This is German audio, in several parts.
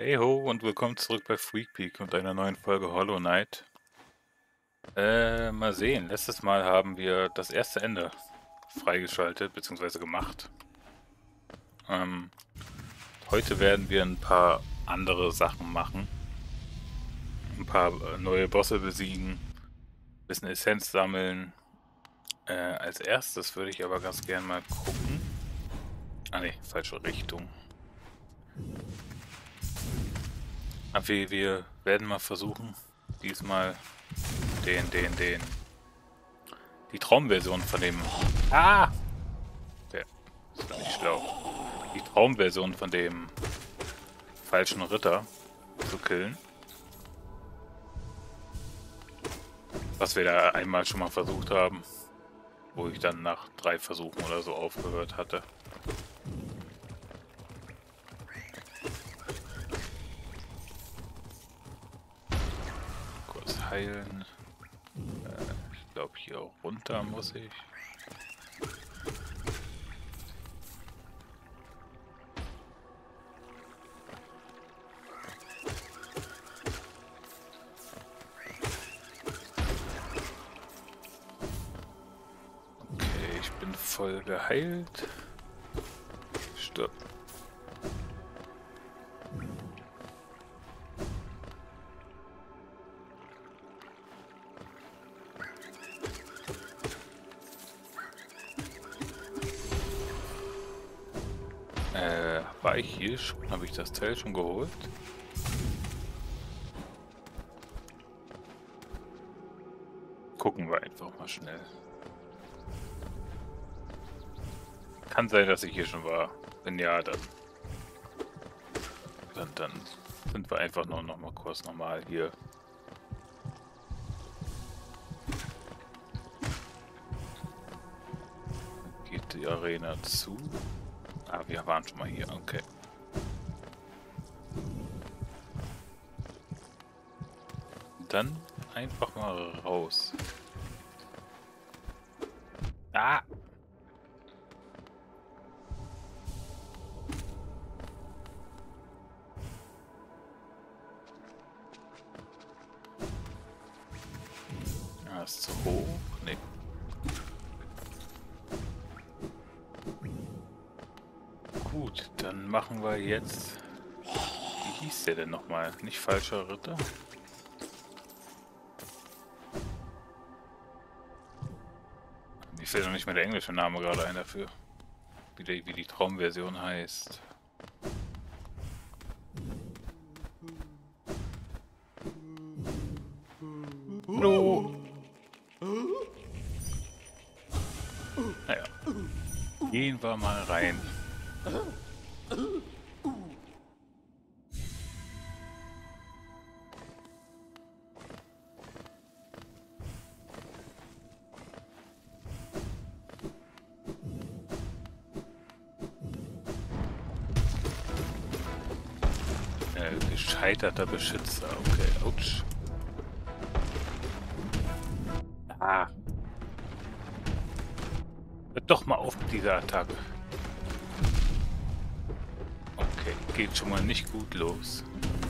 Hey ho und willkommen zurück bei Freakpeak und einer neuen Folge Hollow Knight. Mal sehen. Letztes Mal haben wir das erste Ende freigeschaltet bzw. gemacht. Ähm, Heute werden wir ein paar andere Sachen machen. Ein paar neue Bosse besiegen, bisschen Essenz sammeln. Als erstes würde ich aber ganz gern mal gucken. Ah ne, falsche Richtung. Aber wir werden mal versuchen, diesmal die Traumversion von dem... Ah! Der ist doch nicht schlau. Die Traumversion von dem falschen Ritter zu killen. Was wir da einmal schon mal versucht haben. Wo ich dann nach 3 Versuchen oder so aufgehört hatte. Kurz heilen. Ich glaube, hier runter muss ich. Okay, ich bin voll geheilt. Stirb. War ich hier schon? Habe ich das Teil schon geholt? Gucken wir einfach mal schnell. Kann sein, dass ich hier schon war. Wenn ja, dann sind wir einfach noch mal kurz normal hier. Geht die Arena zu? Ah, wir waren schon mal hier, okay. Dann einfach mal raus. Ah! Ah, ist zu hoch? Nee. Gut, dann machen wir jetzt... Wie hieß der denn nochmal? Nicht falscher Ritter? Mir fällt noch nicht mehr der englische Name gerade ein dafür. Wie die Traumversion heißt. Hallo! Naja. Gehen wir mal rein. Gescheiterter Beschützer. Okay, ouch. Ah. Hört doch mal auf mit dieser Attacke. Okay, geht schon mal nicht gut los.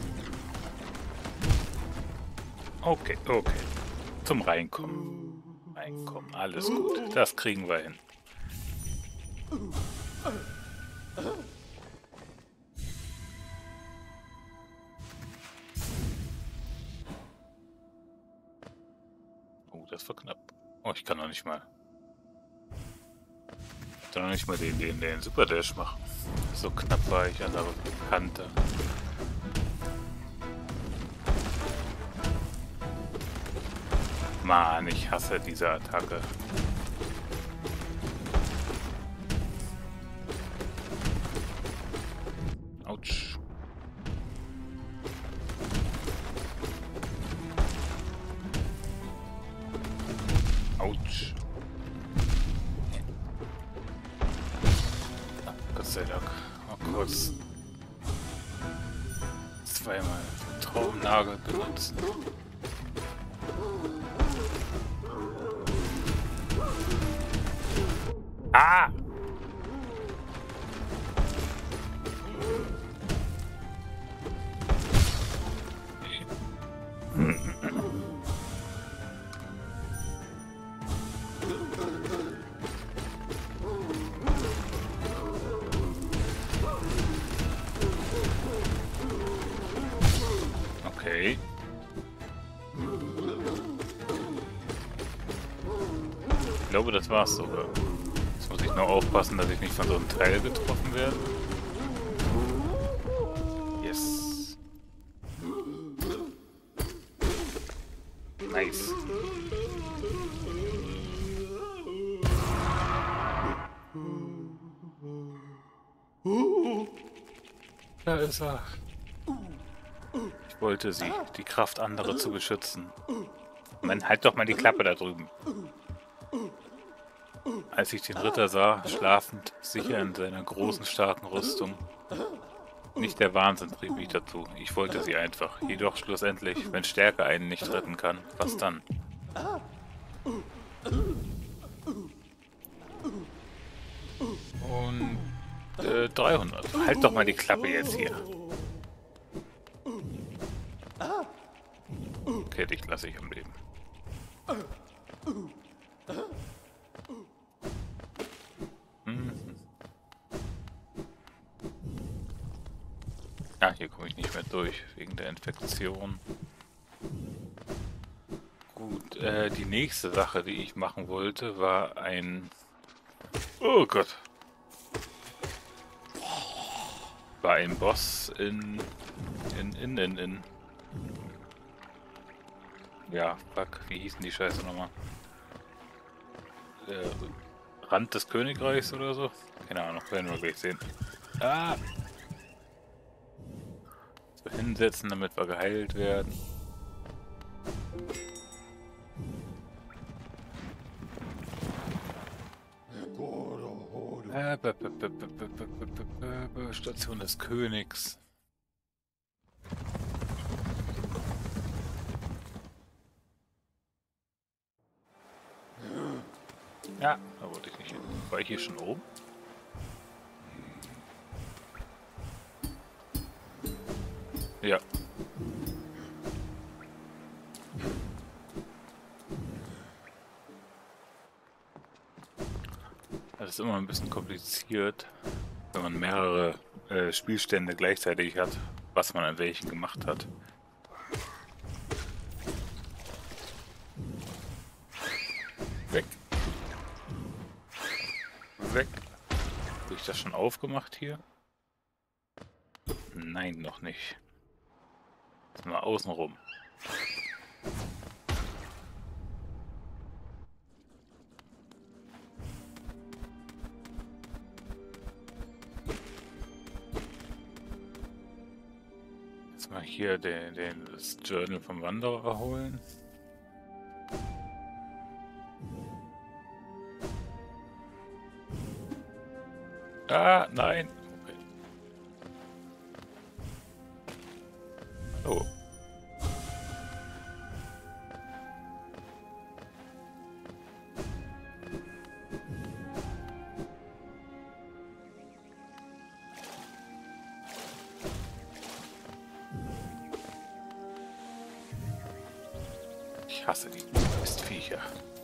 Okay, okay. Zum Reinkommen. Reinkommen, alles gut. Das kriegen wir hin. Oh, das war knapp. Oh, ich kann noch nicht mal... Ich kann noch nicht mal den Super Dash machen. So knapp war ich an der Kante. Mann, ich hasse diese Attacke. Autsch. Autsch. Gott sei Dank. Mal kurz zweimal den Traumnagel benutzen. Ah! Ich glaube, das war's sogar. Jetzt muss ich nur aufpassen, dass ich nicht von so einem Teil getroffen werde. Yes. Nice. Da ist er. Ich wollte sie, die Kraft anderer zu beschützen. Man, halt doch mal die Klappe da drüben. Als ich den Ritter sah, schlafend, sicher in seiner großen, starken Rüstung. Nicht der Wahnsinn trieb mich dazu. Ich wollte sie einfach. Jedoch schlussendlich, wenn Stärke einen nicht retten kann, was dann? Und 300. Halt doch mal die Klappe jetzt hier. Okay, dich lasse ich am Leben. Ah, hier komme ich nicht mehr durch, wegen der Infektion. Gut, die nächste Sache, die ich machen wollte, war ein... Oh Gott. War ein Boss in... Ja, fuck, wie hießen die Scheiße nochmal? Rand des Königreichs oder so? Keine Ahnung, werden wir gleich sehen. Ah! So hinsetzen, damit wir geheilt werden. Station des Königs. Ja, da wollte ich nicht hin. War ich hier schon oben? Ja. Das ist immer ein bisschen kompliziert, wenn man mehrere Spielstände gleichzeitig hat, was man an welchen gemacht hat. Weg. Weg. Habe ich das schon aufgemacht hier? Nein, noch nicht. Jetzt mal außen rum. Jetzt mal hier das Journal vom Wanderer holen. Ah, nein. Okay. Oh. Ich hasse die Mistviecher.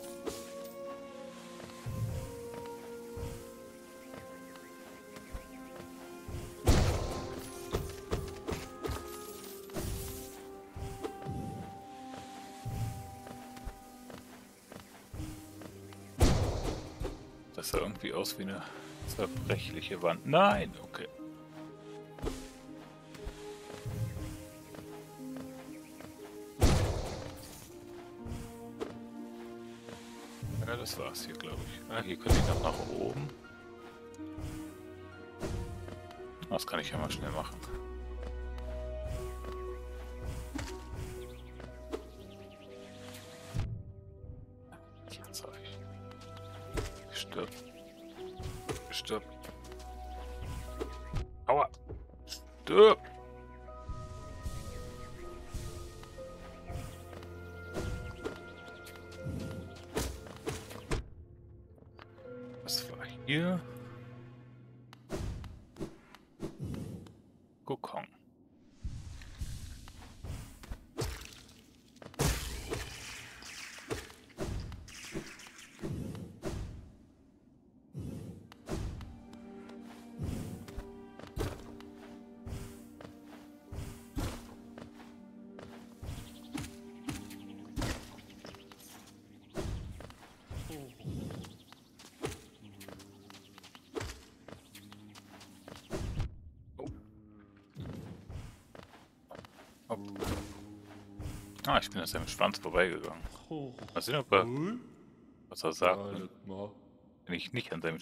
Das sah irgendwie aus wie eine zerbrechliche Wand. Nein, okay. Ja, das war's hier, glaube ich. Ah, hier könnte ich noch nach oben. Das kann ich ja mal schnell machen. Stirb. Stirb. Aua. Stirb. Was war hier? Kokon. Ah, ich bin an seinem Schwanz vorbeigegangen. Mal sehen, was er sagt, ne? Wenn ich nicht an seinem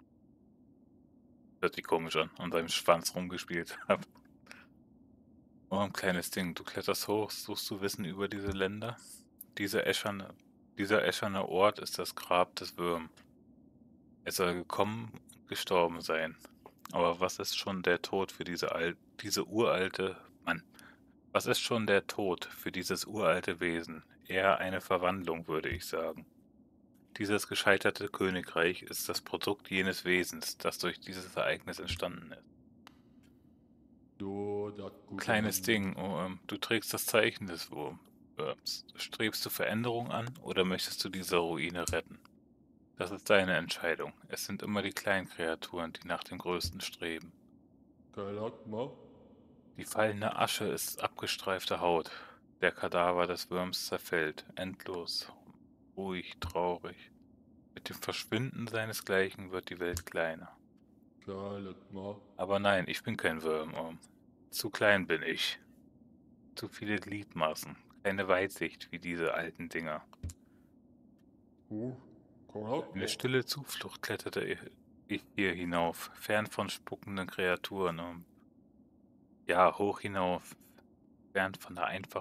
hört sich komisch an seinem Schwanz rumgespielt habe. Oh, ein kleines Ding. Du kletterst hoch, suchst du Wissen über diese Länder? Dieser escherne Ort ist das Grab des Würm. Er soll gekommen und gestorben sein. Aber was ist schon der Tod für diese uralte... Mann, was ist schon der Tod für dieses uralte Wesen? Eher eine Verwandlung, würde ich sagen. Dieses gescheiterte Königreich ist das Produkt jenes Wesens, das durch dieses Ereignis entstanden ist. Kleines Ding, du trägst das Zeichen des Wurms. Strebst du Veränderung an oder möchtest du diese Ruine retten? Das ist deine Entscheidung. Es sind immer die kleinen Kreaturen, die nach dem Größten streben. Die fallende Asche ist abgestreifte Haut. Der Kadaver des Wurms zerfällt, endlos, ruhig, traurig. Mit dem Verschwinden seinesgleichen wird die Welt kleiner. Aber nein, ich bin kein Wurm. Zu klein bin ich. Zu viele Gliedmaßen. Keine Weitsicht wie diese alten Dinger. Eine stille Zuflucht kletterte ich hier hinauf, fern von spuckenden Kreaturen. Ja, hoch hinauf, fern von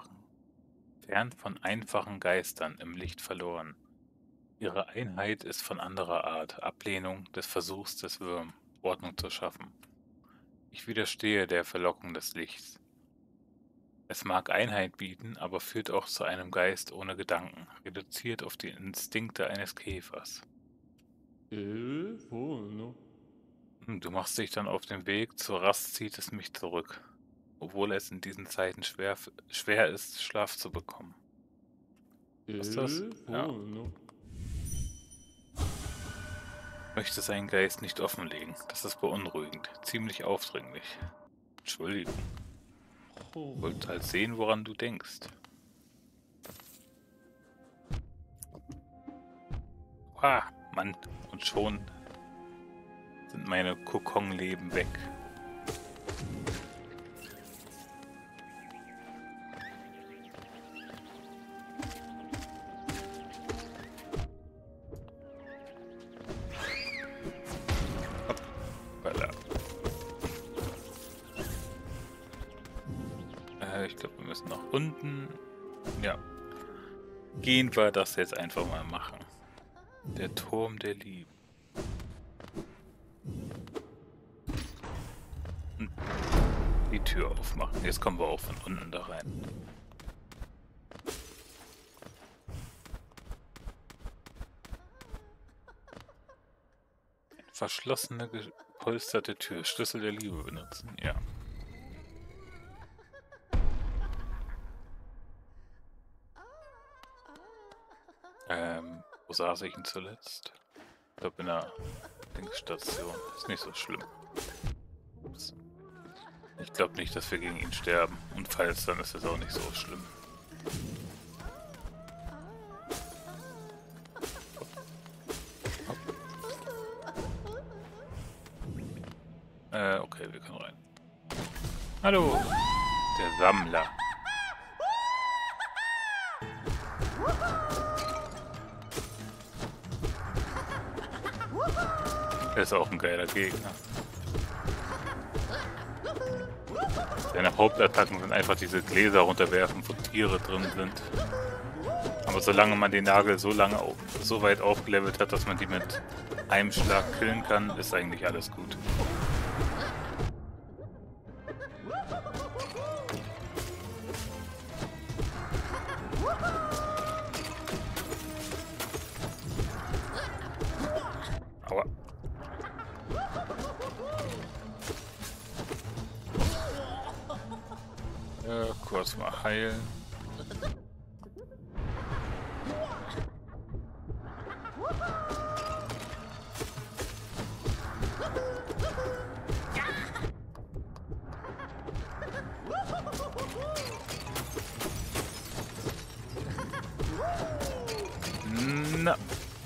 einfachen Geistern im Licht verloren. Ihre Einheit ist von anderer Art, Ablehnung des Versuchs des Wurm, Ordnung zu schaffen. Ich widerstehe der Verlockung des Lichts. Es mag Einheit bieten, aber führt auch zu einem Geist ohne Gedanken, reduziert auf die Instinkte eines Käfers. Du machst dich dann auf den Weg, zur Rast zieht es mich zurück, obwohl es in diesen Zeiten schwer ist, Schlaf zu bekommen. Was ist das? Ja. Möchte seinen Geist nicht offenlegen, das ist beunruhigend, ziemlich aufdringlich. Entschuldigung. Wollt halt sehen, woran du denkst. Ah, Mann, und schon sind meine Kokonleben weg. Hoppala. Ich glaube, wir müssen nach unten. Ja. Gehen wir das jetzt einfach mal machen. Der Turm der Liebe. Und die Tür aufmachen. Jetzt kommen wir auch von unten da rein. Verschlossene, gepolsterte Tür. Schlüssel der Liebe benutzen. Ja. Wo saß ich ihn zuletzt? Ich glaube in der Linkstation. Ist nicht so schlimm. Ups. Ich glaube nicht, dass wir gegen ihn sterben. Und falls, dann ist es auch nicht so schlimm. Okay, wir können rein. Hallo, der Sammler. Er ist auch ein geiler Gegner. Seine Hauptattacken sind einfach diese Gläser runterwerfen, wo Tiere drin sind. Aber solange man den Nagel so weit aufgelevelt hat, dass man die mit einem Schlag killen kann, ist eigentlich alles gut. Aua. Kurz mal heilen. Na.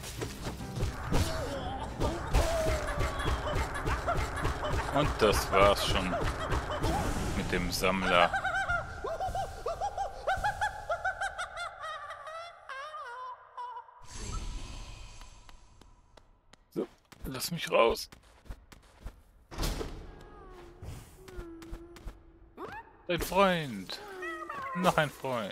Und das war's schon mit dem Sammler. Lass mich raus. Ein Freund. Noch ein Freund.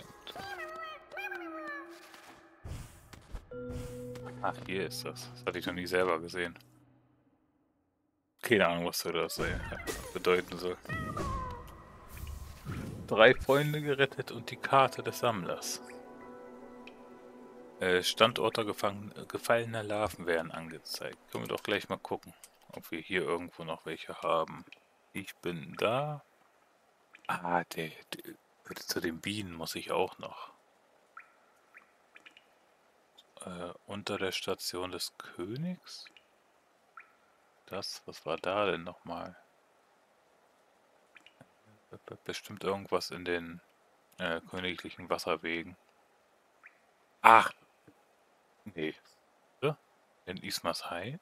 Ach, hier ist das. Das hatte ich noch nie selber gesehen. Keine Ahnung, was das bedeuten soll. 3 Freunde gerettet und die Karte des Sammlers. Standorte gefallener Larven werden angezeigt. Können wir doch gleich mal gucken, ob wir hier irgendwo noch welche haben. Ich bin da. Ah, zu den Bienen muss ich auch noch. Unter der Station des Königs? Was war da denn nochmal? Bestimmt irgendwas in den königlichen Wasserwegen. Ach! Nee. In Ismarshai?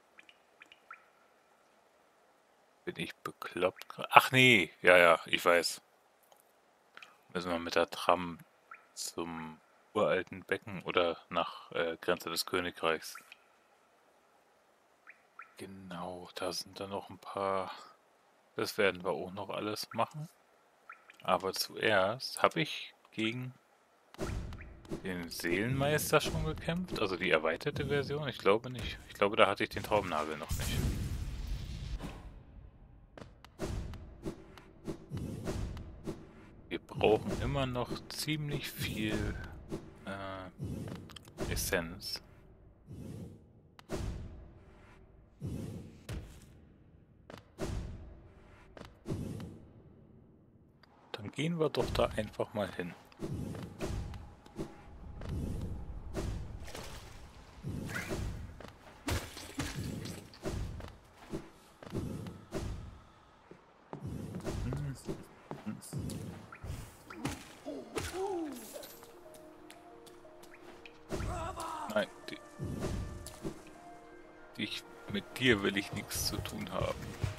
Bin ich bekloppt? Ach nee! Ja, ich weiß. Müssen wir mit der Tram zum uralten Becken oder nach Grenze des Königreichs. Genau, da sind dann noch ein paar. Das werden wir auch noch alles machen. Aber zuerst habe ich gegen den Seelenmeister schon gekämpft. Also die erweiterte Version? Ich glaube nicht. Ich glaube, da hatte ich den Traumnagel noch nicht. Wir brauchen immer noch ziemlich viel Essenz. Dann gehen wir doch da einfach mal hin. Nein, mit dir will ich nichts zu tun haben.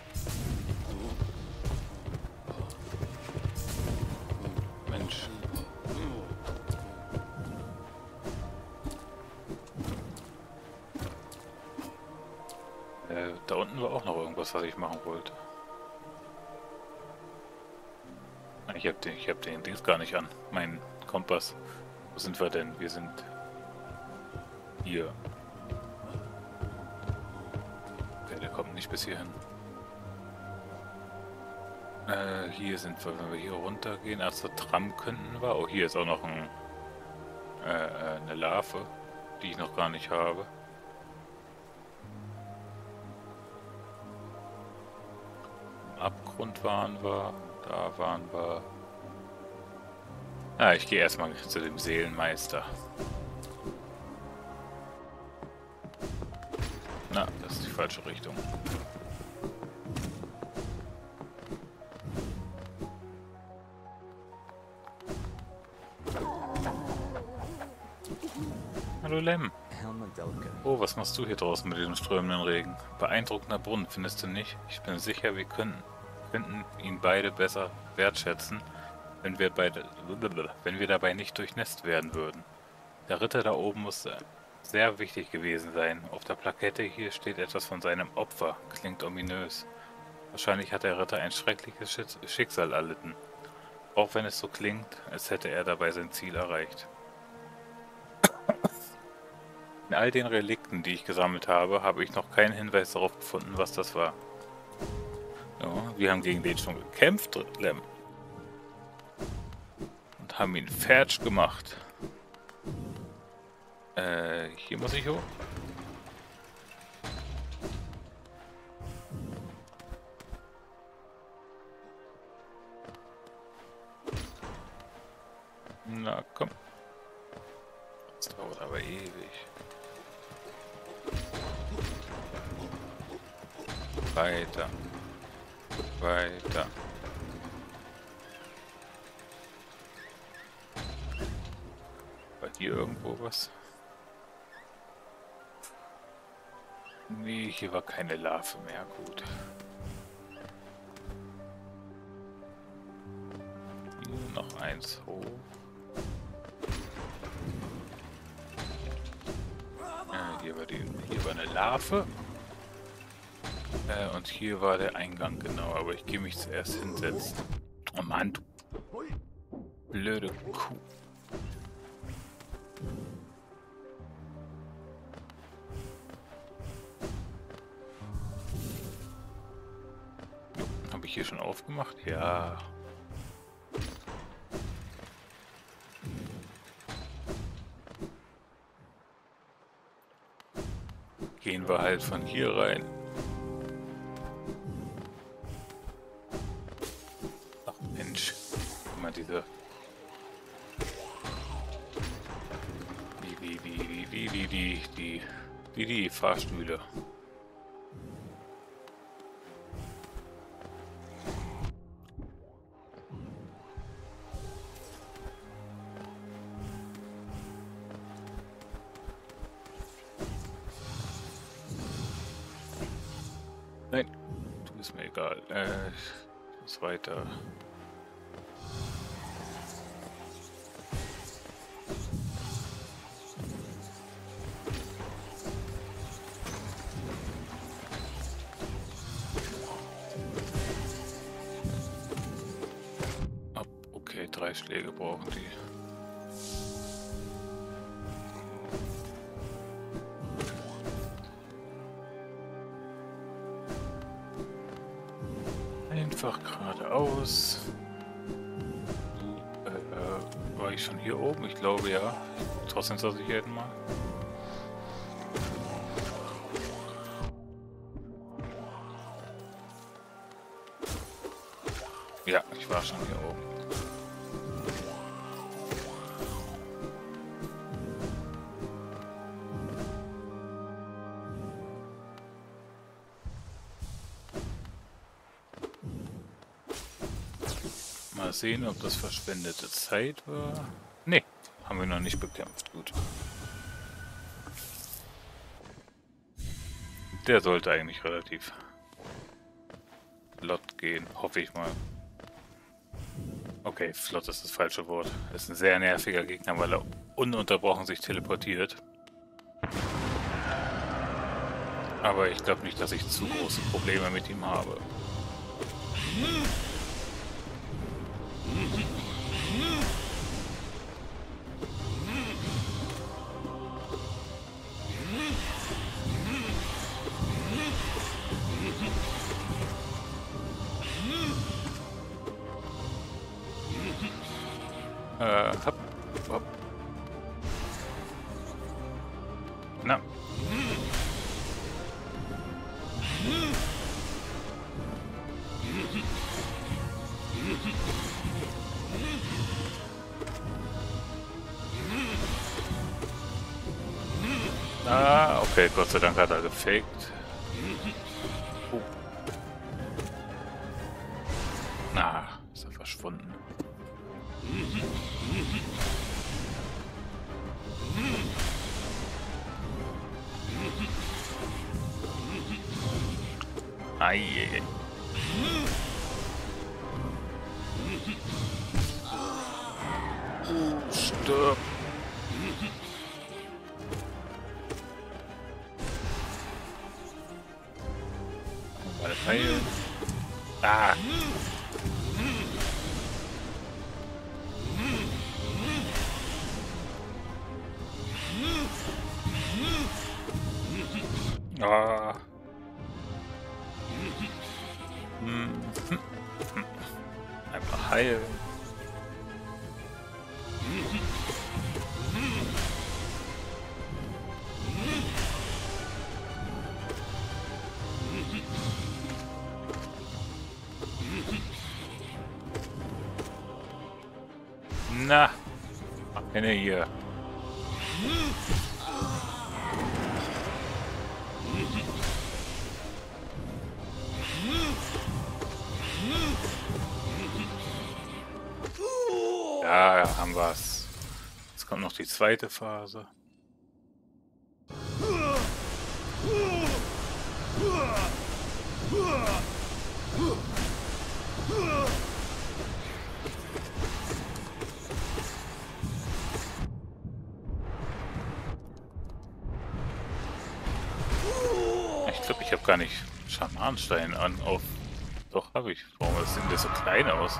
Mensch. Da unten war auch noch irgendwas, was ich machen wollte. Ich hab den Dings gar nicht an. Mein Kompass. Wo sind wir denn? Wir sind hier. Okay, der kommt nicht bis hierhin. Hier sind wir, wenn wir hier runtergehen. Zur Tram könnten wir. Oh, hier ist auch noch eine Larve, die ich noch gar nicht habe. Im Abgrund waren wir. Da waren wir. Ah, ich gehe erstmal zu dem Seelenmeister. Na, das ist die falsche Richtung. Hallo Lem. Oh, was machst du hier draußen mit diesem strömenden Regen? Beeindruckender Brunnen, findest du nicht? Ich bin sicher, wir könnten ihn beide besser wertschätzen, wenn wir dabei nicht durchnässt werden würden. Der Ritter da oben muss sehr wichtig gewesen sein. Auf der Plakette hier steht etwas von seinem Opfer. Klingt ominös. Wahrscheinlich hat der Ritter ein schreckliches Schicksal erlitten. Auch wenn es so klingt, als hätte er dabei sein Ziel erreicht. In all den Relikten, die ich gesammelt habe, habe ich noch keinen Hinweis darauf gefunden, was das war. Ja, wir haben gegen den schon gekämpft, Lem. Und haben ihn fertig gemacht. Hier muss ich hoch. Na komm. Das dauert aber ewig. Weiter. Weiter. War hier irgendwo was? Nee, hier war keine Larve mehr. Gut. Hier noch eins hoch. Ja, hier war eine Larve. Und hier war der Eingang, genau. Aber ich gehe mich zuerst hinsetzen. Oh Mann, du blöde Kuh. Habe ich hier schon aufgemacht? Ja. Gehen wir halt von hier rein. Ach Mensch. Guck mal, diese... Die Fahrstühle. Nein, du ist mir egal. Ich muss weiter. Okay, 3 Schläge brauchen die. Einfach geradeaus. War ich schon hier oben? Ich glaube ja. Trotzdem zur Sicherheit mal. Ja, ich war schon hier oben. Mal sehen, ob das verschwendete Zeit war. Ne, haben wir noch nicht bekämpft. Gut. Der sollte eigentlich relativ flott gehen, hoffe ich mal. Okay, flott ist das falsche Wort. Ist ein sehr nerviger Gegner, weil er ununterbrochen sich teleportiert. Aber ich glaube nicht, dass ich zu große Probleme mit ihm habe. Hopp, hopp. Na. Ah, okay, Gott sei Dank hat er gefaked. Oh. Na, ist er verschwunden. Eieiei. Stirb. Mal heilen. Ah. Ah. Einfach heilen. Na, eine hier. Ja, haben wir's. Jetzt kommt noch die zweite Phase. Ich glaube, ich habe gar nicht Schamanstein an auf. Doch, habe ich. Warum sehen das so klein aus?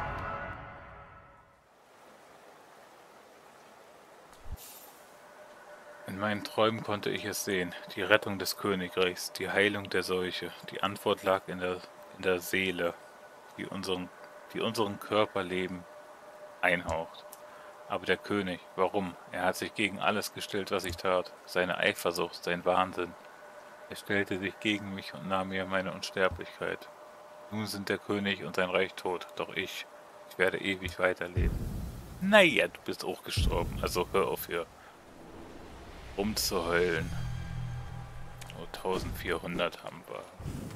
In meinen Träumen konnte ich es sehen. Die Rettung des Königreichs, die Heilung der Seuche. Die Antwort lag in der Seele, die unseren Körperleben einhaucht. Aber der König, warum? Er hat sich gegen alles gestellt, was ich tat. Seine Eifersucht, sein Wahnsinn. Er stellte sich gegen mich und nahm mir meine Unsterblichkeit. Nun sind der König und sein Reich tot, doch ich werde ewig weiterleben. Naja, du bist auch gestorben, also hör auf hier rumzuheulen. Oh, 1400 haben wir.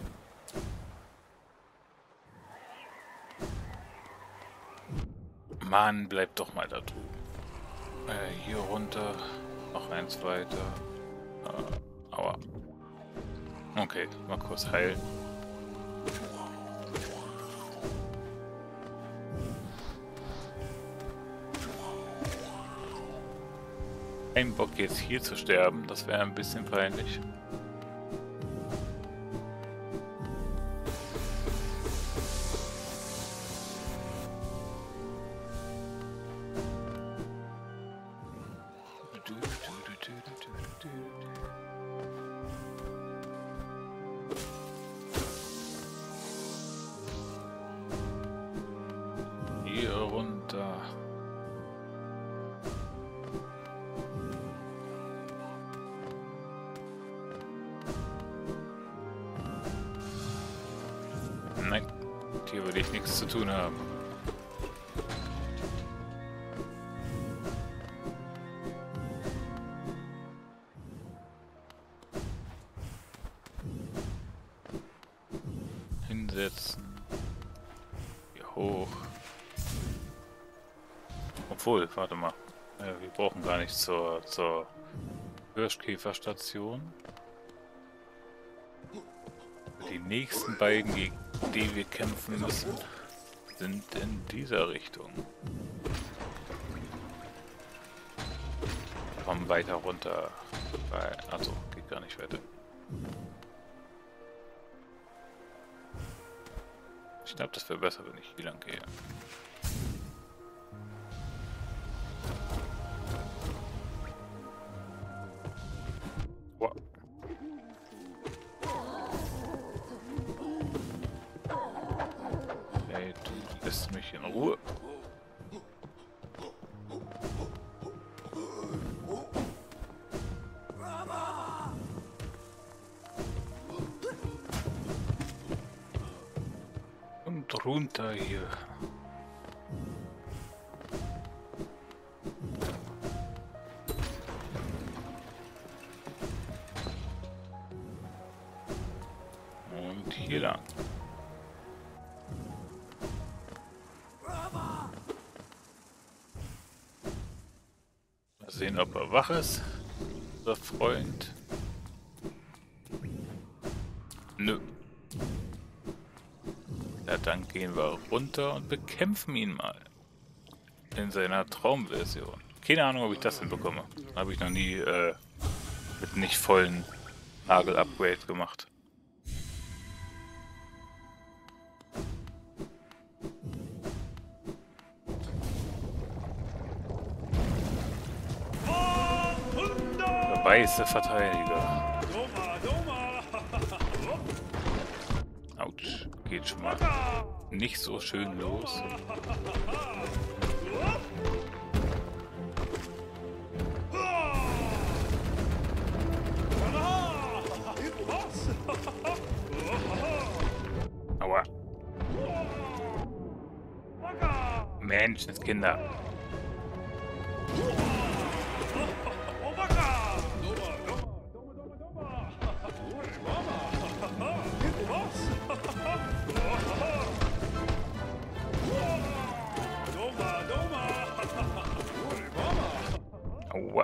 Mann, bleib doch mal da drüben. Hier runter, noch eins weiter. Aua. Okay, mal kurz heilen. Kein Bock jetzt hier zu sterben, das wäre ein bisschen peinlich. Hier runter. Nein, hier will ich nichts zu tun haben. Hinsetzen. Hier hoch. Obwohl, warte mal. Wir brauchen gar nicht zur Hirschkäferstation. Die nächsten beiden, gegen die wir kämpfen müssen, sind in dieser Richtung. Kommen weiter runter. Also, geht gar nicht weiter. Ich glaube, das wäre besser, wenn ich hier lang gehe. Wow. Hey, du lässt mich in Ruhe. Und runter hier. Und hier lang. Mal sehen, ob er wach ist, unser Freund. Nö. Ja, dann gehen wir runter und bekämpfen ihn mal. In seiner Traumversion. Keine Ahnung, ob ich das hinbekomme. Habe ich noch nie mit nicht vollen Nagel-Upgrade gemacht. Der weiße Verteidiger. Autsch, geht schon mal nicht so schön los. Aua. Menschenskinder. Aua.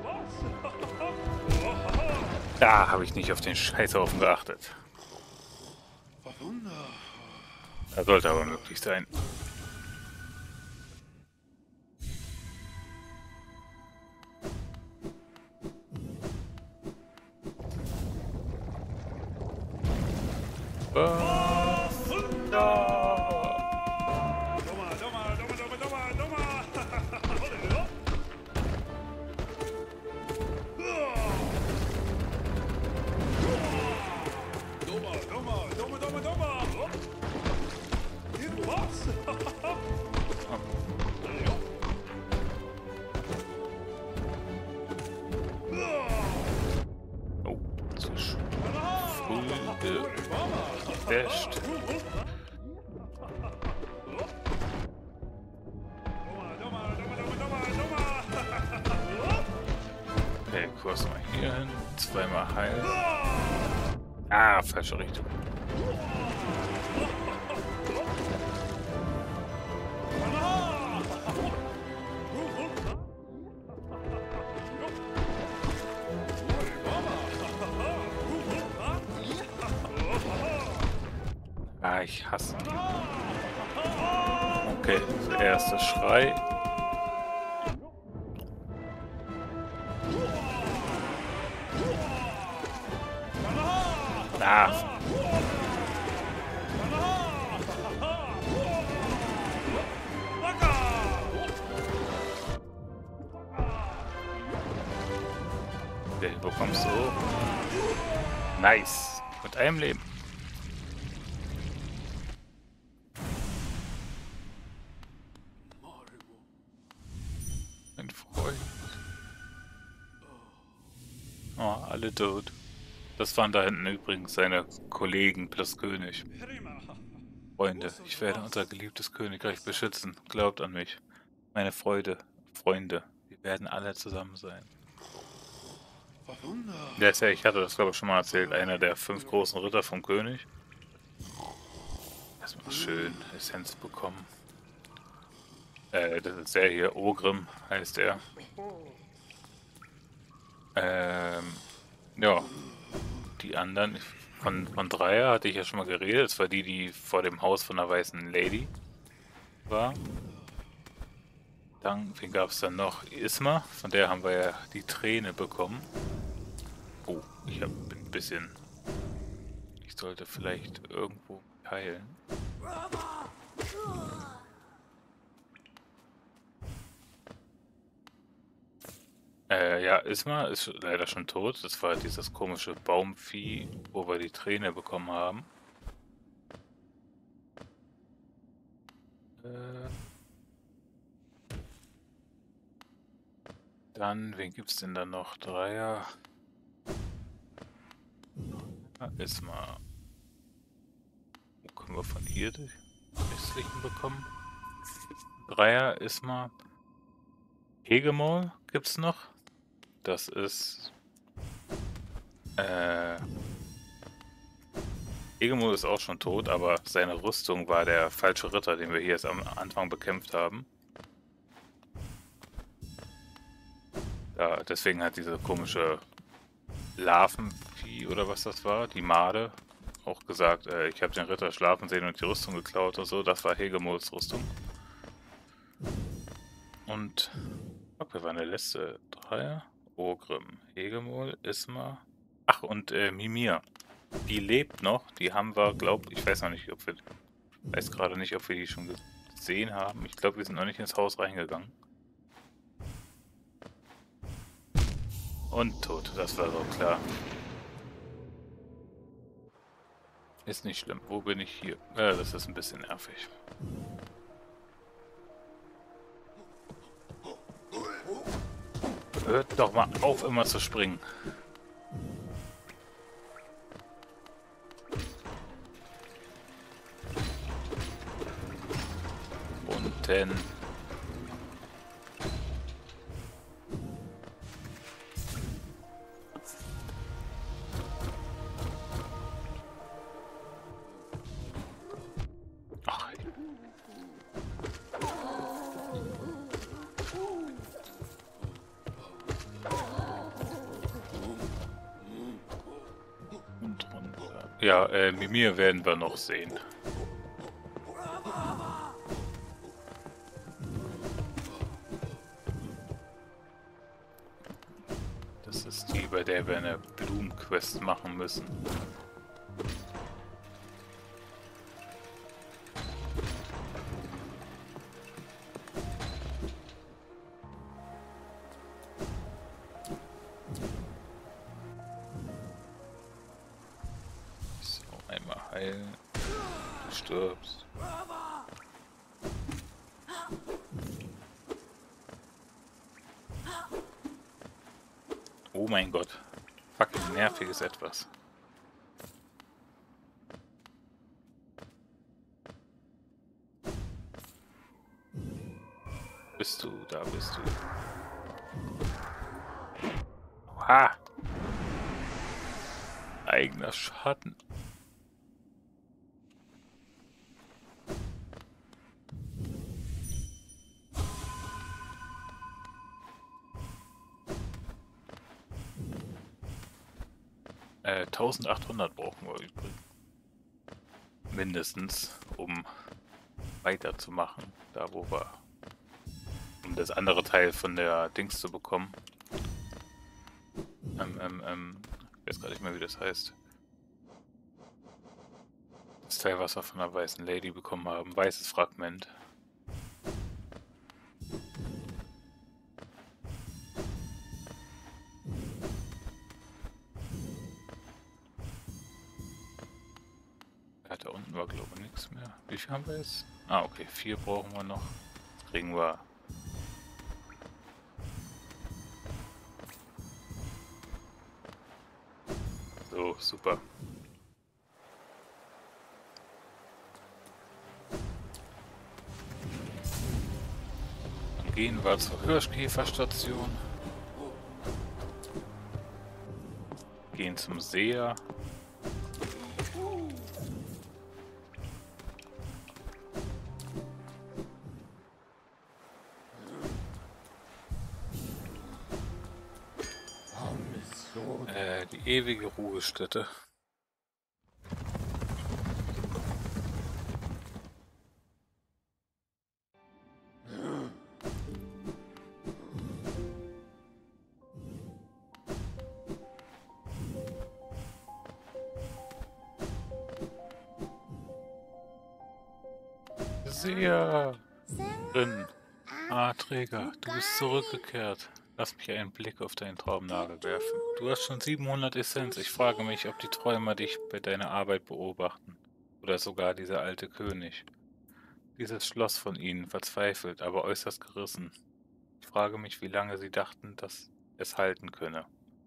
Da habe ich nicht auf den Scheißhaufen geachtet. Das sollte aber möglich sein. Oh, zu früh gedasht. Okay, Kurs mal hier hin. Zweimal heilen. Ah, falsche Richtung. Ah, ich hasse die. Okay, zuerst der Schrei. Ah. Okay, wo kommst du? Nice. Mit einem Leben. Mein Freund. Oh, alle tot. Das waren da hinten übrigens seine Kollegen plus König. Freunde, ich werde unser geliebtes Königreich beschützen. Glaubt an mich. Meine Freunde, wir werden alle zusammen sein. Der ist ja, ich hatte das glaube ich schon mal erzählt, einer der 5 großen Ritter vom König. Erstmal schön Essenz bekommen. Das ist der hier, Ogrim heißt er. Ja, die anderen, von Dreier hatte ich ja schon mal geredet. Das war die, die vor dem Haus von der weißen Lady war. Dann, wen gab es dann noch? Isma, von der haben wir ja die Träne bekommen. Oh, ich bin ein bisschen... Ich sollte vielleicht irgendwo heilen. Ja, Isma ist leider schon tot. Das war dieses komische Baumvieh, wo wir die Träne bekommen haben. Dann, wen gibt's denn da noch? Dreier. Isma. Wo können wir von hier die restlichen bekommen? Dreier, Isma. Hegemol gibt's noch. Das ist... Hegemol ist auch schon tot, aber seine Rüstung war der falsche Ritter, den wir hier jetzt am Anfang bekämpft haben. Ja, deswegen hat diese komische Larvenvieh oder was das war, die Made, auch gesagt, ich habe den Ritter schlafen sehen und die Rüstung geklaut und so. Das war Hegemols Rüstung. Und wer war der letzte? Dreier? Ogrim, Hegemol, Isma. Ach, und Mimir. Die lebt noch. Die haben wir, ich weiß noch nicht, ob wir... weiß gerade nicht, ob wir die schon gesehen haben. Ich glaube, wir sind noch nicht ins Haus reingegangen. Und tot, das war so klar. Ist nicht schlimm. Wo bin ich hier? Das ist ein bisschen nervig. Hört doch mal auf, immer zu springen. Unten. Ach. Und runter. Ja, Mimir werden wir noch sehen. Das ist die, bei der wir eine Blumenquest machen müssen. heilen. Du stirbst. Oh mein Gott. Fucking nerviges Etwas. Bist du, da bist du. Oha! Eigener Schatten. Äh, 1800 brauchen wir übrigens. Mindestens, um weiterzumachen. Da wo wir... Um das andere Teil von der Dings zu bekommen. Ich weiß gar nicht mehr, wie das heißt. Das Teil, was wir von der weißen Lady bekommen haben. Weißes Fragment. Ja, da unten war, glaube ich, nichts mehr. Wie viel haben wir jetzt? Ah, okay, 4 brauchen wir noch. Das kriegen wir. So, super. Dann gehen wir zur Hirschkäferstation. Gehen zum Seher. Die ewige Ruhestätte. Seher! Drin. Ah, Träger, du bist zurückgekehrt. Lass mich einen Blick auf deinen Traumnagel werfen. Du hast schon 700 Essenz. Ich frage mich, ob die Träumer dich bei deiner Arbeit beobachten. Oder sogar dieser alte König. Dieses Schloss von ihnen, verzweifelt, aber äußerst gerissen. Ich frage mich, wie lange sie dachten, dass es halten könne.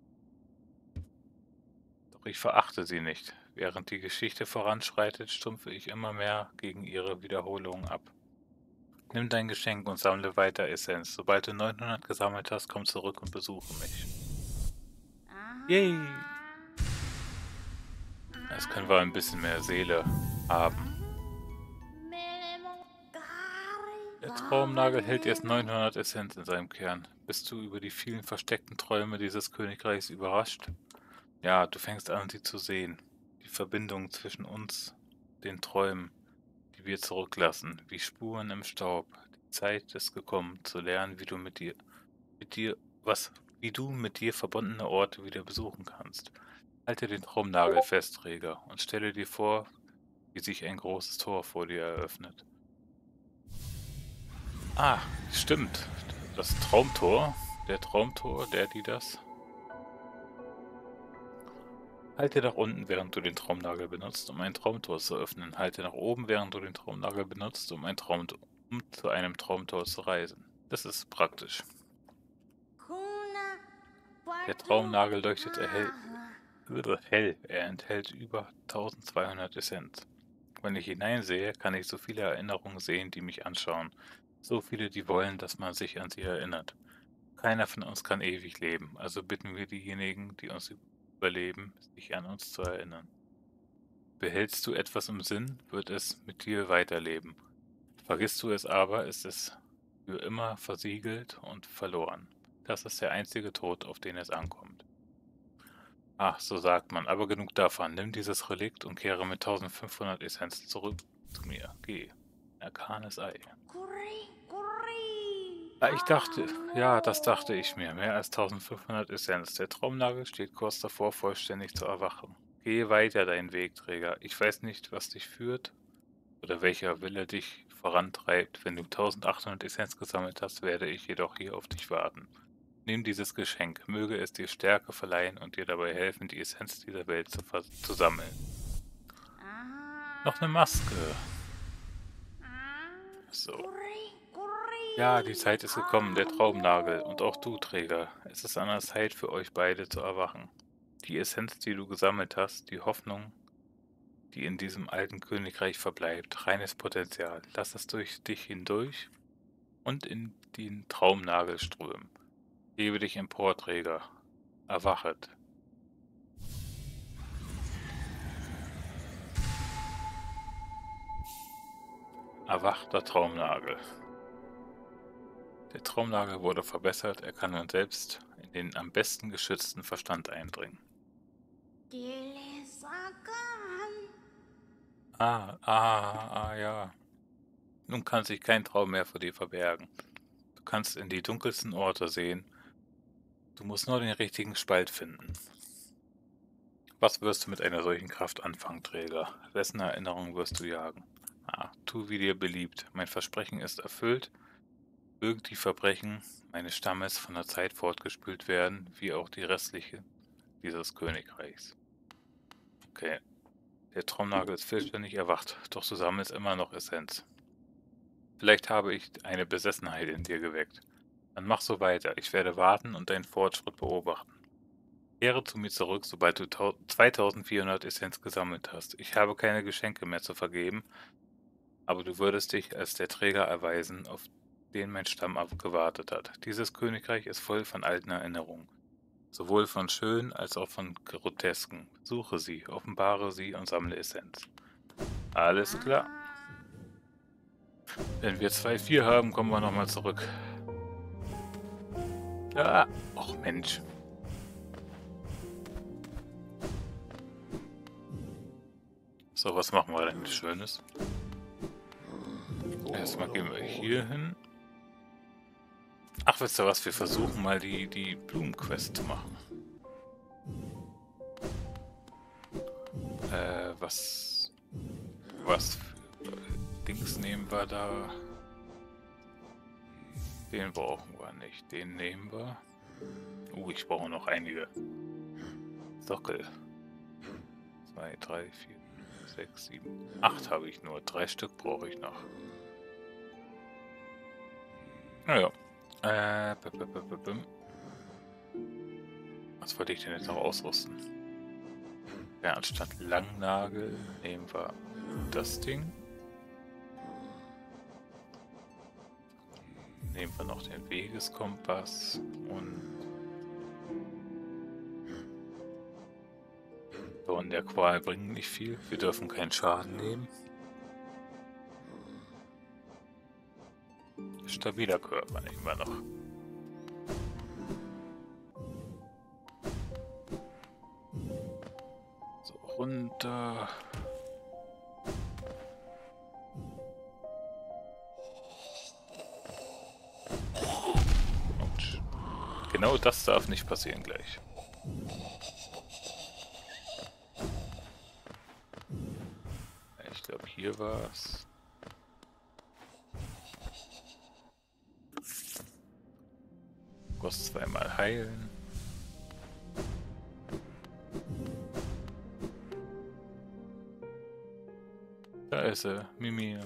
Doch ich verachte sie nicht. Während die Geschichte voranschreitet, stumpfe ich immer mehr gegen ihre Wiederholungen ab. Nimm dein Geschenk und sammle weiter Essenz. Sobald du 900 gesammelt hast, komm zurück und besuche mich. Yay! Jetzt können wir ein bisschen mehr Seele haben. Der Traumnagel hält jetzt 900 Essenz in seinem Kern. Bist du über die vielen versteckten Träume dieses Königreichs überrascht? Ja, du fängst an, sie zu sehen. Die Verbindung zwischen uns, den Träumen, die wir zurücklassen, wie Spuren im Staub. Die Zeit ist gekommen, zu lernen, wie du wie du mit dir verbundene Orte wieder besuchen kannst. Halte den Traumnagel fest, Träger, und stelle dir vor, wie sich ein großes Tor vor dir eröffnet. Ah, stimmt. Das Traumtor. Der Traumtor, die das. Halte nach unten, während du den Traumnagel benutzt, um ein Traumtor zu öffnen. Halte nach oben, während du den Traumnagel benutzt, um zu einem Traumtor zu reisen. Das ist praktisch. Der Traumnagel leuchtet hell. Er enthält über 1200 Essenz. Wenn ich hineinsehe, kann ich so viele Erinnerungen sehen, die mich anschauen. So viele, die wollen, dass man sich an sie erinnert. Keiner von uns kann ewig leben, also bitten wir diejenigen, die uns überleben, sich an uns zu erinnern. Behältst du etwas im Sinn, wird es mit dir weiterleben. Vergisst du es aber, ist es für immer versiegelt und verloren. Das ist der einzige Tod, auf den es ankommt. Ach, so sagt man, aber genug davon. Nimm dieses Relikt und kehre mit 1500 Essenz zurück zu mir. Geh. Arkanes Ei. Ich dachte, ja, das dachte ich mir. Mehr als 1500 Essenz. Der Traumnagel steht kurz davor, vollständig zu erwachen. Gehe weiter deinen Weg, Träger. Ich weiß nicht, was dich führt oder welcher Wille dich vorantreibt. Wenn du 1800 Essenz gesammelt hast, werde ich jedoch hier auf dich warten. Nimm dieses Geschenk. Möge es dir Stärke verleihen und dir dabei helfen, die Essenz dieser Welt zu sammeln. Noch eine Maske. So. Ja, die Zeit ist gekommen, der Traumnagel. Und auch du, Träger. Es ist an der Zeit für euch beide zu erwachen. Die Essenz, die du gesammelt hast, die Hoffnung, die in diesem alten Königreich verbleibt. Reines Potenzial. Lass es durch dich hindurch und in den Traumnagel strömen. Hebe dich empor, Träger. Erwachet. Erwachter Traumnagel. Der Traumnagel wurde verbessert, er kann nun selbst in den am besten geschützten Verstand eindringen. Ja. Nun kann sich kein Traum mehr vor dir verbergen. Du kannst in die dunkelsten Orte sehen. Du musst nur den richtigen Spalt finden. Was wirst du mit einer solchen Kraft anfangen, Träger? Wessen Erinnerung wirst du jagen? Tu wie dir beliebt. Mein Versprechen ist erfüllt. Mögen die Verbrechen meines Stammes von der Zeit fortgespült werden, wie auch die restliche dieses Königreichs. Okay. Der Traumnagel ist vollständig erwacht, doch du sammelst immer noch Essenz. Vielleicht habe ich eine Besessenheit in dir geweckt. Dann mach so weiter. Ich werde warten und deinen Fortschritt beobachten. Kehre zu mir zurück, sobald du 2400 Essenz gesammelt hast. Ich habe keine Geschenke mehr zu vergeben, aber du würdest dich als der Träger erweisen, auf den mein Stamm gewartet hat. Dieses Königreich ist voll von alten Erinnerungen, sowohl von schönen als auch von grotesken. Suche sie, offenbare sie und sammle Essenz. Alles klar. Wenn wir 2,4 haben, kommen wir nochmal zurück. Ja, och Mensch. So, was machen wir denn Schönes? Erstmal gehen wir hier hin. Ach, wisst ihr was? Wir versuchen mal die Blumenquest zu machen. Was für Dings nehmen wir da? Den brauchen wir nicht. Den nehmen wir. Ich brauche noch einige. Sockel. 2, 3, 4, 6, 7, 8 habe ich nur. 3 Stück brauche ich noch. Naja. Was wollte ich denn jetzt noch ausrüsten? Ja, anstatt Langnagel nehmen wir das Ding. Nehmen wir noch den Wegeskompass und Dorn der Qual bringen nicht viel. Wir dürfen keinen Schaden nehmen. Stabiler Körper nehmen wir noch. So, runter. Und genau das darf nicht passieren gleich. Ich glaube, hier war es. Muss zweimal heilen. Da ist sie, Mimir.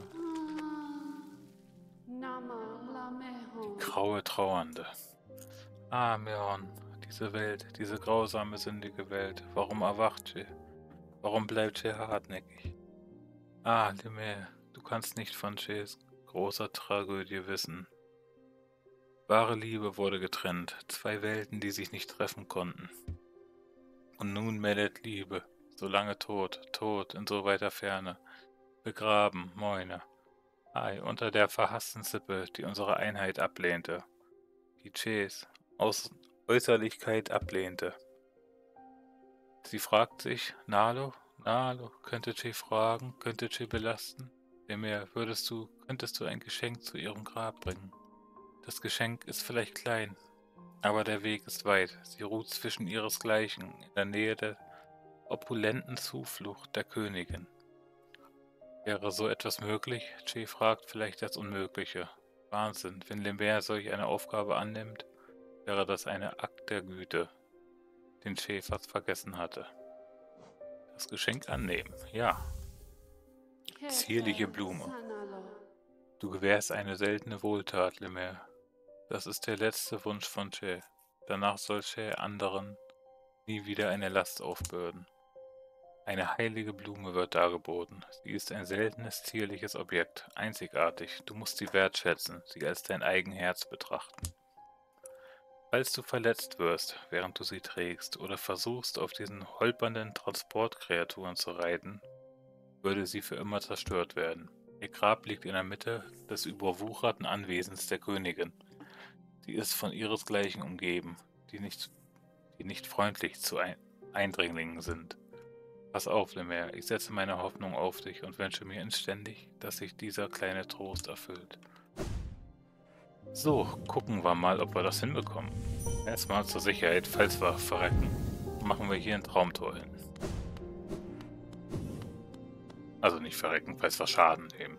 Die graue Trauernde. Meon, diese Welt, diese grausame, sündige Welt. Warum erwacht sie? Warum bleibt sie hartnäckig? Lemay, du kannst nicht von Che's großer Tragödie wissen. Wahre Liebe wurde getrennt, 2 Welten, die sich nicht treffen konnten. Und nun meldet Liebe, so lange tot, tot in so weiter Ferne, begraben, Moine. Unter der verhassten Sippe, die unsere Einheit ablehnte, die Che's aus Äußerlichkeit ablehnte. Sie fragt sich, Nalo, könnte Che fragen, könnte Che belasten? Vielmehr könntest du ein Geschenk zu ihrem Grab bringen. Das Geschenk ist vielleicht klein, aber der Weg ist weit. Sie ruht zwischen ihresgleichen, in der Nähe der opulenten Zuflucht der Königin. Wäre so etwas möglich? Che fragt vielleicht das Unmögliche. Wahnsinn, wenn Lemaire solch eine Aufgabe annimmt, wäre das eine Akt der Güte, den Che fast vergessen hatte. Das Geschenk annehmen, ja. zierliche Blume. Du gewährst eine seltene Wohltat, Lemaire. Das ist der letzte Wunsch von Che. Danach soll Che anderen nie wieder eine Last aufbürden. Eine heilige Blume wird dargeboten. Sie ist ein seltenes, zierliches Objekt, einzigartig. Du musst sie wertschätzen, sie als dein Eigenherz betrachten. Falls du verletzt wirst, während du sie trägst, oder versuchst, auf diesen holpernden Transportkreaturen zu reiten, würde sie für immer zerstört werden. Ihr Grab liegt in der Mitte des überwucherten Anwesens der Königin. Sie ist von ihresgleichen umgeben, die nicht freundlich zu Eindringlingen sind. Pass auf, Lemaire, ich setze meine Hoffnung auf dich und wünsche mir inständig, dass sich dieser kleine Trost erfüllt. So, gucken wir mal, ob wir das hinbekommen. Erstmal zur Sicherheit, falls wir verrecken, machen wir hier ein Traumtor hin. Also nicht verrecken, falls wir Schaden nehmen.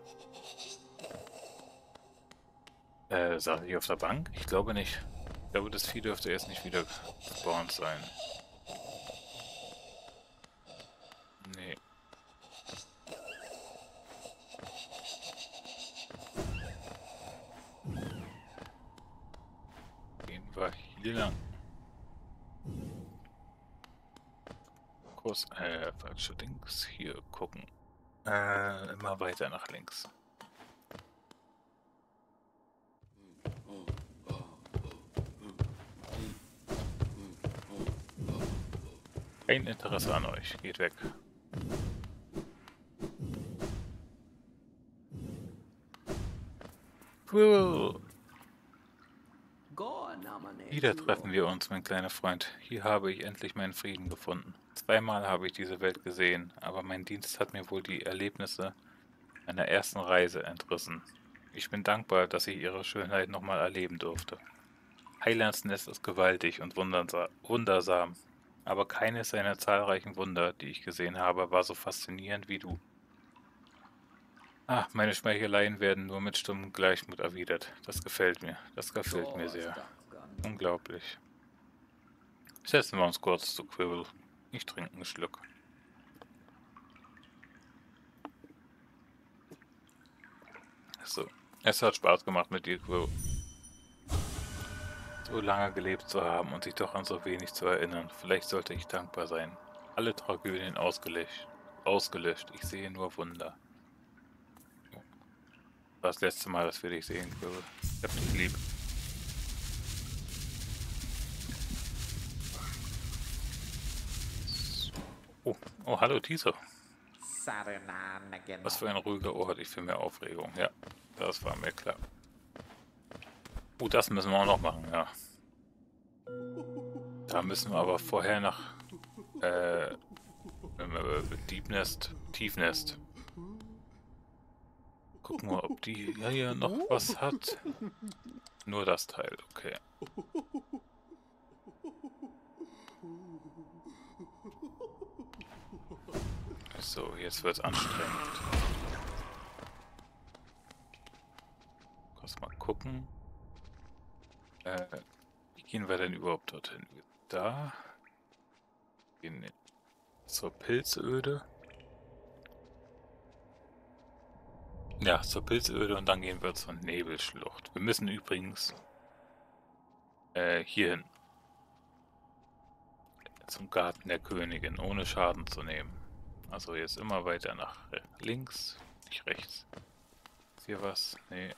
Saß ich auf der Bank? Ich glaube nicht. Ich glaube, das Vieh dürfte jetzt nicht wieder gespawnt sein. Nee. Gehen wir hier lang. Kurs, falsche links. Hier gucken. Immer weiter nach links. Kein Interesse an euch. Geht weg. Cool. Wieder treffen wir uns, mein kleiner Freund. Hier habe ich endlich meinen Frieden gefunden. Zweimal habe ich diese Welt gesehen, aber mein Dienst hat mir wohl die Erlebnisse meiner ersten Reise entrissen. Ich bin dankbar, dass ich ihre Schönheit nochmal erleben durfte. Highlands Nest ist gewaltig und wundersam, aber keines seiner zahlreichen Wunder, die ich gesehen habe, war so faszinierend wie du. Ah, meine Schmeicheleien werden nur mit stummem Gleichmut erwidert. Das gefällt mir. Das gefällt mir sehr. Unglaublich. Setzen wir uns kurz zu Quibble. Ich trinke einen Schluck. So, es hat Spaß gemacht mit dir, Quibble. So lange gelebt zu haben und sich doch an so wenig zu erinnern. Vielleicht sollte ich dankbar sein. Alle Tragödien ausgelöscht. Ich sehe nur Wunder. Das letzte Mal, dass wir dich sehen, Quibble. Ich hab dich lieb. Oh, hallo Tiso. Was für ein ruhiger Ort, ich für mehr Aufregung. Ja, das war mir klar. Das müssen wir auch noch machen, ja. Da müssen wir aber vorher nach Tiefnest. Gucken wir, ob die hier noch was hat. Nur das Teil, okay. So, jetzt wird's anstrengend. Kurz mal gucken. Wie gehen wir denn überhaupt dorthin? Da. Gehen zur Pilzöde. Ja, zur Pilzöde und dann gehen wir zur Nebelschlucht. Wir müssen übrigens hierhin. Zum Garten der Königin, ohne Schaden zu nehmen. Also jetzt immer weiter nach links, nicht rechts. Ist hier was? Nee.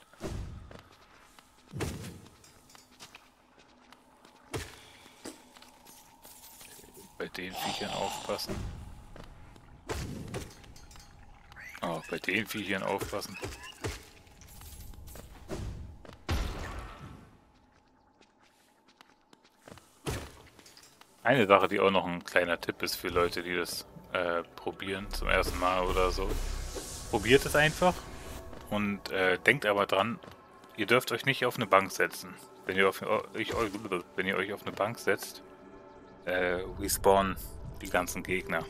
Bei den Viechern aufpassen. Oh, bei den Viechern aufpassen. Eine Sache, die auch noch ein kleiner Tipp ist für Leute, die das probieren zum ersten Mal oder so. Probiert es einfach und denkt aber dran, ihr dürft euch nicht auf eine Bank setzen. Wenn ihr euch auf eine Bank setzt, respawnen die ganzen Gegner.